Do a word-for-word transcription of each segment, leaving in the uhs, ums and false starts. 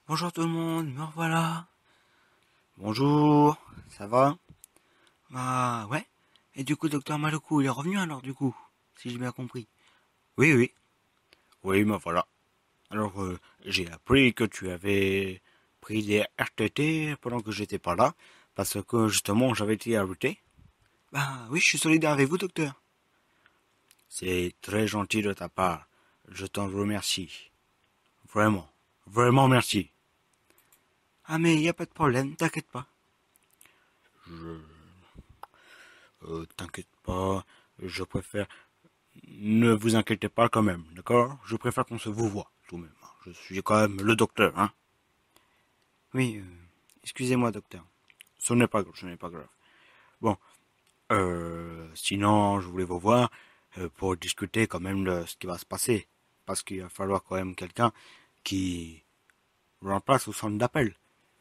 Bonjour tout le monde, me revoilà. Bonjour, ça va? Bah ouais. Et du coup, docteur Maluku, il est revenu alors du coup, si j'ai bien compris. Oui, oui. Oui, me voilà. Alors, euh, j'ai appris que tu avais pris des R T T pendant que j'étais pas là, parce que justement j'avais été arrêté. Bah oui, je suis solidaire avec vous, docteur. C'est très gentil de ta part. Je t'en remercie. Vraiment. Vraiment merci. Ah mais y a pas de problème, t'inquiète pas. Je... Euh, t'inquiète pas, je préfère... Ne vous inquiétez pas quand même, d'accord? Je préfère qu'on se vous voit, tout de même. Je suis quand même le docteur, hein? Oui, euh, excusez-moi, docteur. Ce n'est pas grave, ce n'est pas grave. Bon, euh, sinon, je voulais vous voir euh, pour discuter quand même de ce qui va se passer. Parce qu'il va falloir quand même quelqu'un qui remplace au centre d'appel.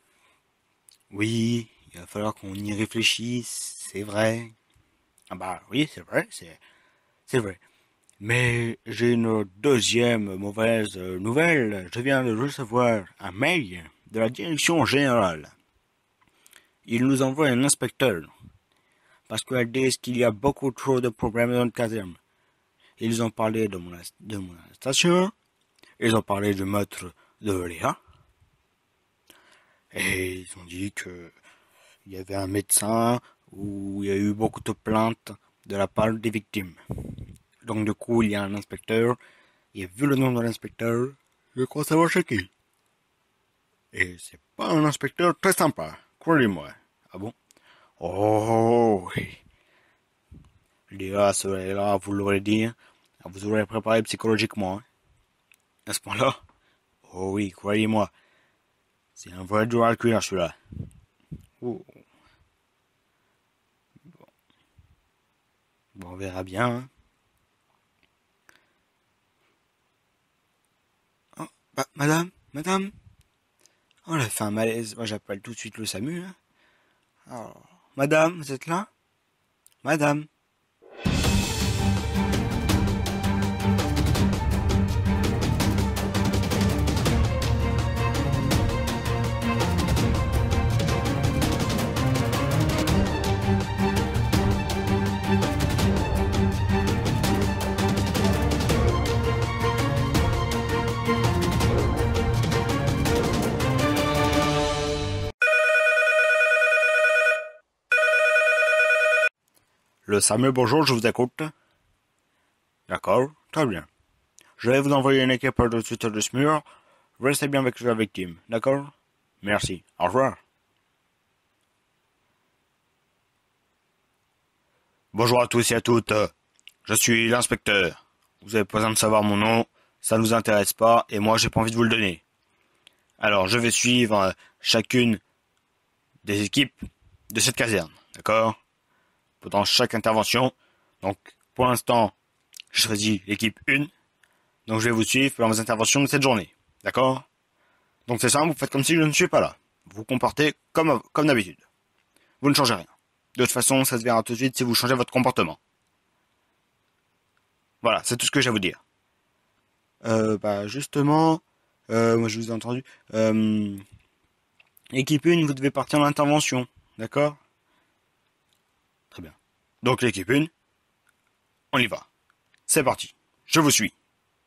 Oui, il va falloir qu'on y réfléchisse, c'est vrai. Ah bah oui, c'est vrai, c'est c'est vrai. Mais j'ai une deuxième mauvaise nouvelle. Je viens de recevoir un mail de la direction générale. Ils nous envoient un inspecteur parce qu'ils disent qu'il y a beaucoup trop de problèmes dans le caserne. Ils ont parlé de mon, de mon station, ils ont parlé du meurtre de Léa, et ils ont dit que il y avait un médecin où il y a eu beaucoup de plaintes de la part des victimes. Donc du coup, il y a un inspecteur, et vu le nom de l'inspecteur, je crois savoir c'est qui. Et c'est pas un inspecteur très sympa, croyez-moi. Ah bon? Oh, oui. Léa serait là, vous l'aurez dit, vous aurez préparé psychologiquement. Hein. À ce point-là? Oh oui, croyez-moi. C'est un vrai dur à cuire, celui-là. Oh. Bon, on verra bien. Hein. Oh, bah, madame, madame. Oh, elle a fait un malaise. Moi, j'appelle tout de suite le SAMU. Hein. Oh. Madame, vous êtes là? Madame. Le SAMU, bonjour, je vous écoute. D'accord, très bien. Je vais vous envoyer une équipe de suite de S M U R. Restez bien avec la victime, d'accord? Merci. Au revoir. Bonjour à tous et à toutes. Je suis l'inspecteur. Vous avez pas besoin de savoir mon nom. Ça ne nous intéresse pas et moi j'ai pas envie de vous le donner. Alors je vais suivre chacune des équipes de cette caserne, d'accord? Pendant chaque intervention. Donc pour l'instant, je choisis l'équipe un. Donc je vais vous suivre pendant vos interventions de cette journée, d'accord? Donc c'est simple, vous faites comme si je ne suis pas là. Vous vous comportez comme, comme d'habitude. Vous ne changez rien. De toute façon, ça se verra tout de suite si vous changez votre comportement. Voilà, c'est tout ce que j'ai à vous dire. Euh, bah justement, euh, moi je vous ai entendu. Euh, équipe un, vous devez partir en intervention, d'accord? Très bien. Donc l'équipe un, on y va. C'est parti. Je vous suis.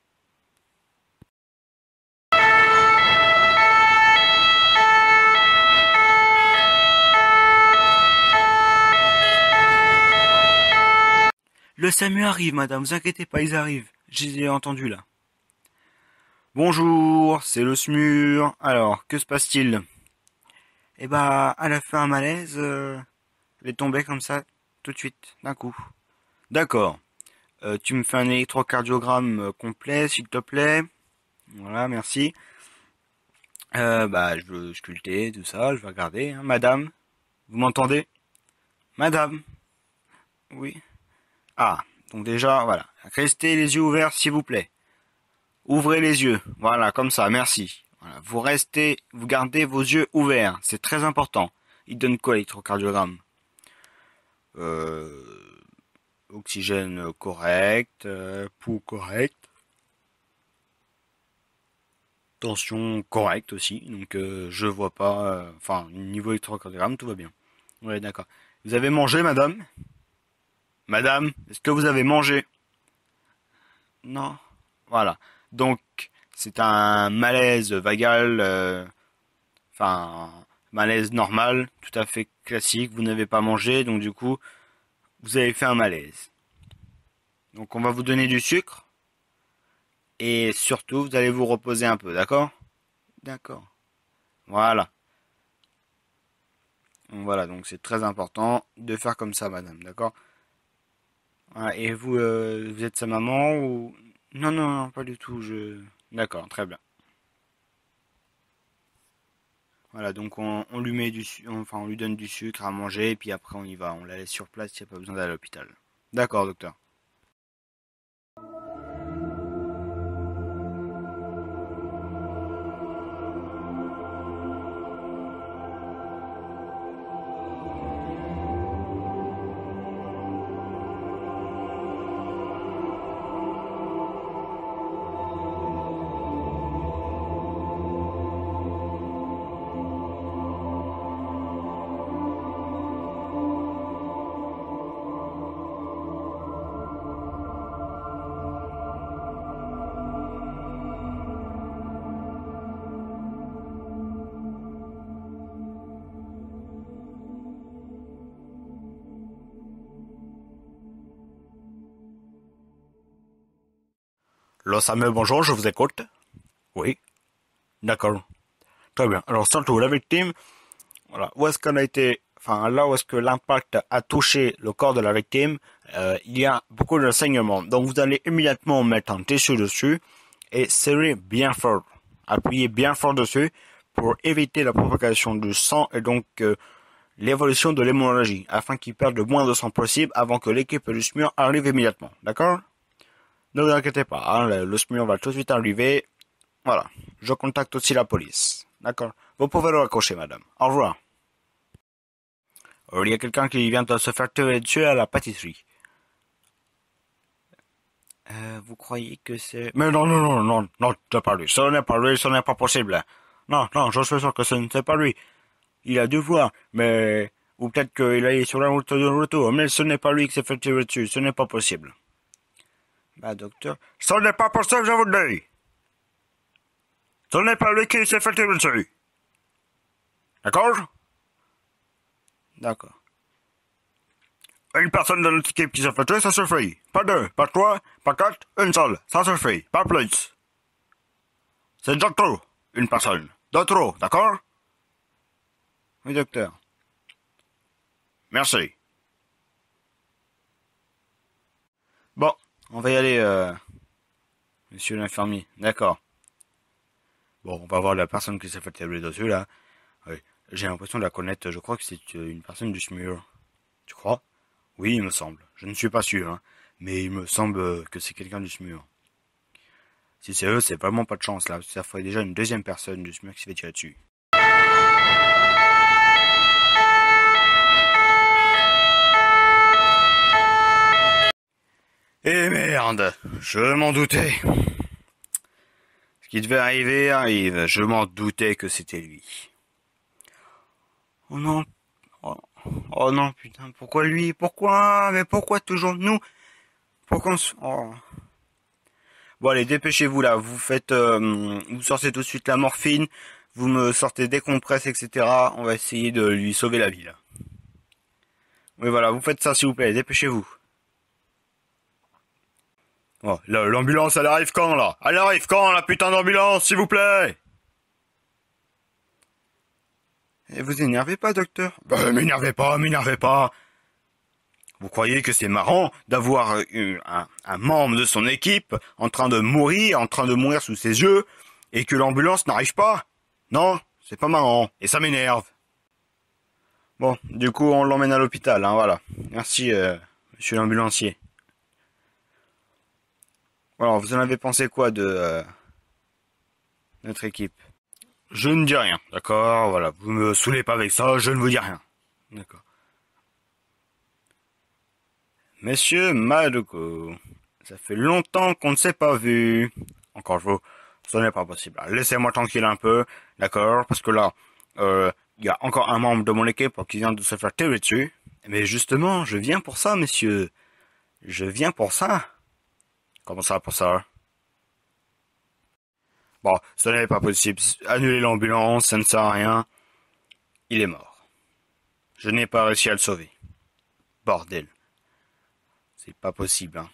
Le SAMU arrive, madame, vous inquiétez pas, ils arrivent. Je les ai entendus là. Bonjour, c'est le S M U R. Alors, que se passe-t-il? Eh bah, elle a fait un malaise, euh, elle est tombée comme ça, tout de suite, d'un coup. D'accord. Euh, tu me fais un électrocardiogramme euh, complet, s'il te plaît. Voilà, merci. Euh, bah, je veux sculpter, tout ça, je vais regarder. Hein. Madame, vous m'entendez? Madame? Oui. Ah, donc déjà, voilà. Restez les yeux ouverts, s'il vous plaît. Ouvrez les yeux. Voilà, comme ça, merci. Voilà. Vous restez, vous gardez vos yeux ouverts. C'est très important. Il donne quoi, l'électrocardiogramme? Euh, oxygène correct, euh, pouls correct. Tension correcte aussi, donc euh, je vois pas... euh, Enfin, niveau électrocardiogramme, tout va bien. Ouais, d'accord. Vous avez mangé, madame? Madame, est-ce que vous avez mangé? Non. Voilà. Donc, c'est un malaise vagal, euh, enfin, malaise normal, tout à fait classique. Vous n'avez pas mangé, donc du coup, vous avez fait un malaise. Donc, on va vous donner du sucre, et surtout, vous allez vous reposer un peu, d'accord? D'accord. Voilà. Voilà, donc c'est très important de faire comme ça, madame, d'accord? Voilà, et vous, euh, vous êtes sa maman ou... Non, non, non, pas du tout, je... D'accord, très bien. Voilà, donc on, on lui met du su- enfin on lui donne du sucre à manger et puis après on y va, on la laisse sur place, il n'y a pas besoin d'aller à l'hôpital. D'accord, docteur. Le Samuel, bonjour, je vous écoute. Oui, d'accord. Très bien. Alors surtout la victime, voilà, où est-ce qu'on a été, enfin là où est-ce que l'impact a touché le corps de la victime, euh, il y a beaucoup de saignements. Donc vous allez immédiatement mettre un tissu dessus et serrer bien fort. Appuyez bien fort dessus pour éviter la propagation du sang et donc euh, l'évolution de l'hémorragie, afin qu'il perde le moins de sang possible avant que l'équipe du S M U R arrive immédiatement. D'accord? Ne vous inquiétez pas, hein, le, le S M U R va tout de suite arriver. Voilà. Je contacte aussi la police. D'accord? Vous pouvez le raccrocher, madame. Au revoir. Alors, il y a quelqu'un qui vient de se faire tirer dessus à la pâtisserie. Euh, vous croyez que c'est... Mais non, non, non, non, non, c'est pas lui. Ce n'est pas lui, ce n'est pas possible. Non, non, je suis sûr que ce n'est pas lui. Il a dû voir, mais... Ou peut-être qu'il est sur la route de retour, mais ce n'est pas lui qui s'est fait tirer dessus, ce n'est pas possible. Bah, docteur... Ce n'est pas possible, je vous le dis. Ce n'est pas lui qui s'est fait tirer dessus. D'accord? D'accord. Une personne de notre équipe qui s'est fait tuer, ça suffit. Pas deux, pas trois, pas quatre, une seule. Ça suffit, pas plus. C'est déjà trop. Une personne. De trop, d'accord? Oui, docteur. Merci. Bon, on va y aller, euh, monsieur l'infirmier. D'accord. Bon, on va voir la personne qui s'est fait tirer dessus, là. Oui. J'ai l'impression de la connaître. Je crois que c'est une personne du S M U R. Tu crois? Oui, il me semble. Je ne suis pas sûr, hein. Mais il me semble que c'est quelqu'un du S M U R. Si c'est eux, c'est vraiment pas de chance, là. Ça ferait déjà une deuxième personne du S M U R qui se fait tirer dessus. Eh merde, je m'en doutais. Ce qui devait arriver arrive, je m'en doutais que c'était lui. Oh non, oh, oh non, putain, pourquoi lui? Pourquoi? Mais pourquoi toujours nous? Pourquoi on se... Oh. Bon allez, dépêchez-vous là, vous faites... Euh, vous sortez tout de suite la morphine, vous me sortez des compresses, et cetera. On va essayer de lui sauver la vie là. Oui voilà, vous faites ça s'il vous plaît, dépêchez-vous. Oh, l'ambulance, elle arrive quand, là? Elle arrive quand, la putain d'ambulance, s'il vous plaît? Et vous énervez pas, docteur? Ben, m'énervez pas, m'énervez pas. Vous croyez que c'est marrant d'avoir un, un membre de son équipe en train de mourir, en train de mourir sous ses yeux, et que l'ambulance n'arrive pas? Non, c'est pas marrant, et ça m'énerve. Bon, du coup, on l'emmène à l'hôpital, hein, voilà. Merci, euh, monsieur l'ambulancier. Alors, vous en avez pensé quoi de euh, notre équipe? Je ne dis rien, d'accord, voilà. Vous me saoulez pas avec ça, je ne vous dis rien. D'accord. Monsieur Madoco, ça fait longtemps qu'on ne s'est pas vu. Encore vous, ce n'est pas possible. Laissez-moi tranquille un peu, d'accord? Parce que là, euh, il y a encore un membre de mon équipe qui vient de se faire tirer dessus. Mais justement, je viens pour ça, monsieur. Je viens pour ça. Comment ça, pour ça? Bon, ce n'est pas possible. Annulez l'ambulance, ça ne sert à rien. Il est mort. Je n'ai pas réussi à le sauver. Bordel. C'est pas possible, hein.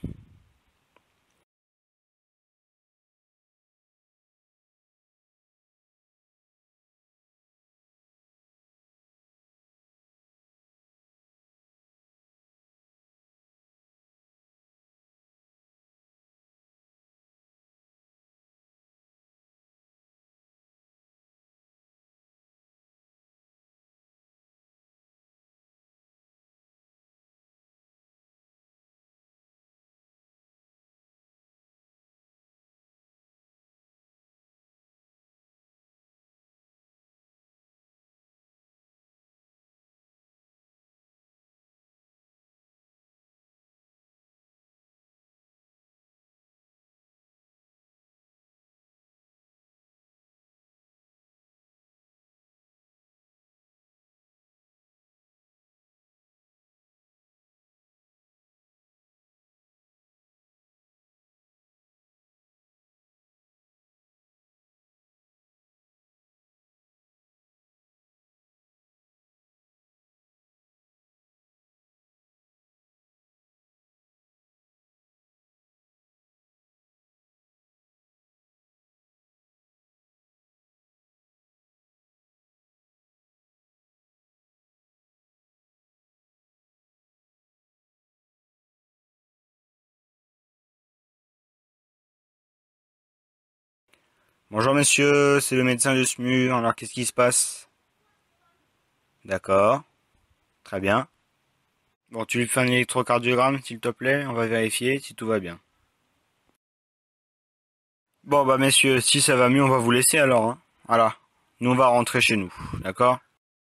Bonjour monsieur, c'est le médecin du S M U. Alors qu'est-ce qui se passe? D'accord, très bien. Bon, tu lui fais un électrocardiogramme, s'il te plaît, on va vérifier si tout va bien. Bon bah messieurs, si ça va mieux, on va vous laisser alors, hein. Voilà, nous on va rentrer chez nous, d'accord?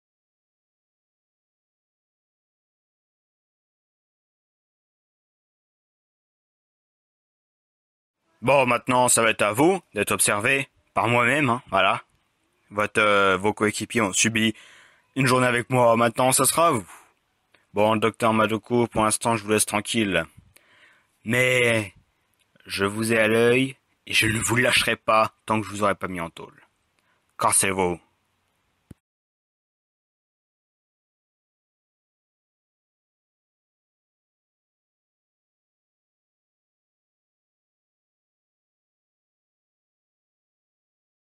Bon, maintenant, ça va être à vous d'être observé par moi-même, hein, voilà. Votre, euh, vos coéquipiers ont subi une journée avec moi, maintenant, ça sera à vous. Bon, docteur Madoku, pour l'instant, je vous laisse tranquille. Mais, je vous ai à l'œil, et je ne vous lâcherai pas tant que je vous aurai pas mis en tôle. Cassez-vous.